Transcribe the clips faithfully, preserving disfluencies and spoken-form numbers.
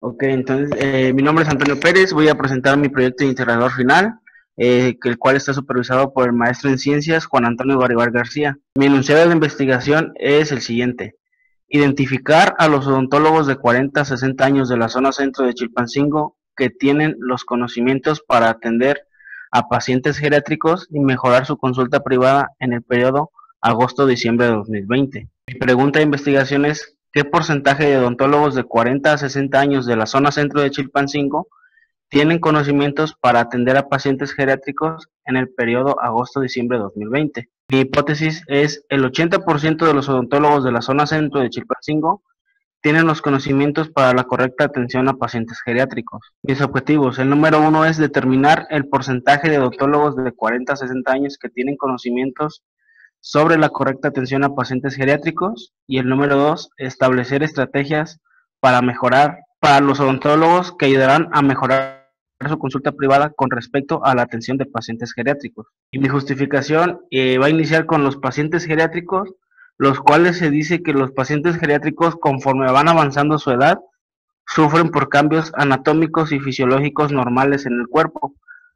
Ok, entonces, eh, mi nombre es Antonio Pérez, voy a presentar mi proyecto de integrador final, eh, que el cual está supervisado por el maestro en ciencias Juan Antonio Garibay García. Mi enunciado de investigación es el siguiente: identificar a los odontólogos de cuarenta a sesenta años de la zona centro de Chilpancingo que tienen los conocimientos para atender a pacientes geriátricos y mejorar su consulta privada en el periodo agosto-diciembre de dos mil veinte. Mi pregunta de investigación es: ¿qué porcentaje de odontólogos de cuarenta a sesenta años de la zona centro de Chilpancingo tienen conocimientos para atender a pacientes geriátricos en el periodo agosto-diciembre de dos mil veinte? Mi hipótesis es: el ochenta por ciento de los odontólogos de la zona centro de Chilpancingo tienen los conocimientos para la correcta atención a pacientes geriátricos. Mis objetivos: el número uno es determinar el porcentaje de odontólogos de cuarenta a sesenta años que tienen conocimientos sobre la correcta atención a pacientes geriátricos, y el número dos, establecer estrategias para mejorar, para los odontólogos que ayudarán a mejorar su consulta privada con respecto a la atención de pacientes geriátricos. Y mi justificación eh, va a iniciar con los pacientes geriátricos, los cuales se dice que los pacientes geriátricos, conforme van avanzando su edad, sufren por cambios anatómicos y fisiológicos normales en el cuerpo,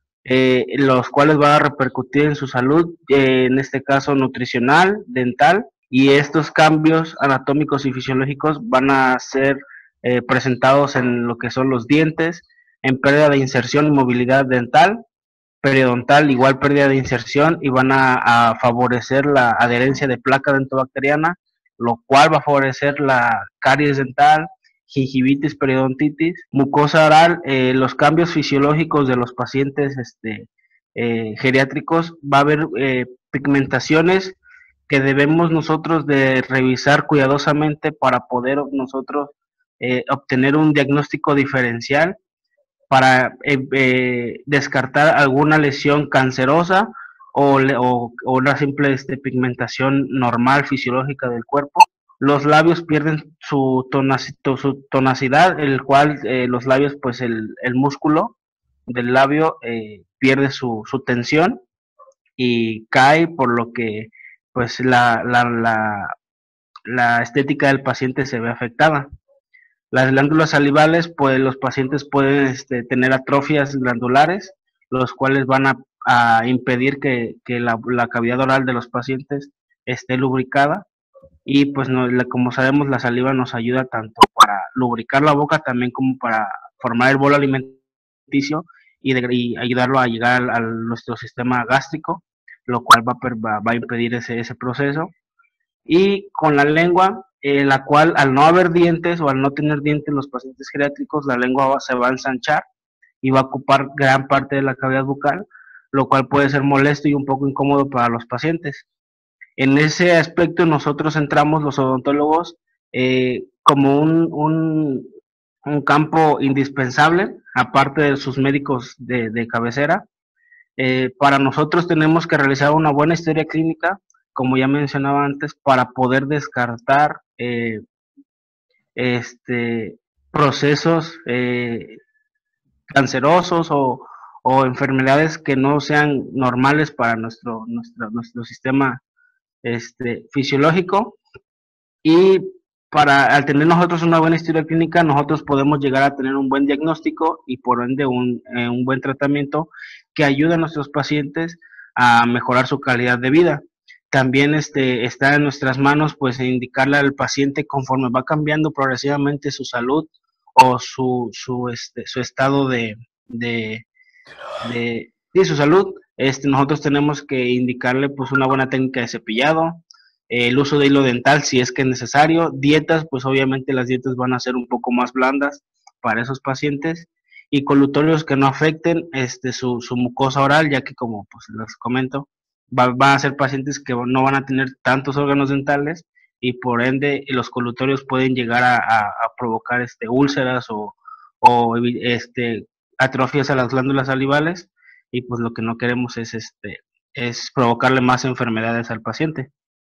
eh, los cuales van a repercutir en su salud, eh, en este caso nutricional, dental, y estos cambios anatómicos y fisiológicos van a ser eh, presentados en lo que son los dientes, en pérdida de inserción y movilidad dental, periodontal, igual pérdida de inserción, y van a, a favorecer la adherencia de placa dentobacteriana, lo cual va a favorecer la caries dental, gingivitis, periodontitis, mucosa oral. Eh, los cambios fisiológicos de los pacientes este, eh, geriátricos, va a haber eh, pigmentaciones que debemos nosotros de revisar cuidadosamente para poder nosotros eh, obtener un diagnóstico diferencial para eh, eh, descartar alguna lesión cancerosa o, o, o una simple este, pigmentación normal fisiológica del cuerpo. Los labios pierden su, tonaci- su tonacidad, el cual eh, los labios, pues el, el músculo del labio eh, pierde su, su tensión y cae, por lo que pues la, la, la, la estética del paciente se ve afectada. Las glándulas salivales, pues los pacientes pueden este, tener atrofias glandulares, los cuales van a, a impedir que, que la, la, cavidad oral de los pacientes esté lubricada. Y pues no, la, como sabemos, la saliva nos ayuda tanto para lubricar la boca también como para formar el bolo alimenticio y, de, y ayudarlo a llegar a nuestro sistema gástrico, lo cual va, va, va a impedir ese, ese proceso. Y con la lengua, eh, la cual al no haber dientes o al no tener dientes los pacientes geriátricos, la lengua va, se va a ensanchar y va a ocupar gran parte de la cavidad bucal, lo cual puede ser molesto y un poco incómodo para los pacientes. En ese aspecto nosotros entramos los odontólogos eh, como un, un, un, campo indispensable, aparte de sus médicos de, de cabecera. Eh, para nosotros tenemos que realizar una buena historia clínica, como ya mencionaba antes, para poder descartar eh, este, procesos eh, cancerosos o, o, enfermedades que no sean normales para nuestro, nuestro, nuestro sistema este, fisiológico. Y para, al tener nosotros una buena historia clínica, nosotros podemos llegar a tener un buen diagnóstico y por ende un, eh, un buen tratamiento que ayude a nuestros pacientes a mejorar su calidad de vida. También este, está en nuestras manos pues indicarle al paciente, conforme va cambiando progresivamente su salud o su, su, este, su estado de, de, de, de su salud, este, nosotros tenemos que indicarle pues una buena técnica de cepillado, eh, el uso de hilo dental si es que es necesario, dietas, pues obviamente las dietas van a ser un poco más blandas para esos pacientes, y colutorios que no afecten este, su, su mucosa oral, ya que como pues les comento, va, van a ser pacientes que no van a tener tantos órganos dentales y por ende los colutorios pueden llegar a, a, a provocar este, úlceras o, o este, atrofias a las glándulas salivales, y pues lo que no queremos es este es provocarle más enfermedades al paciente.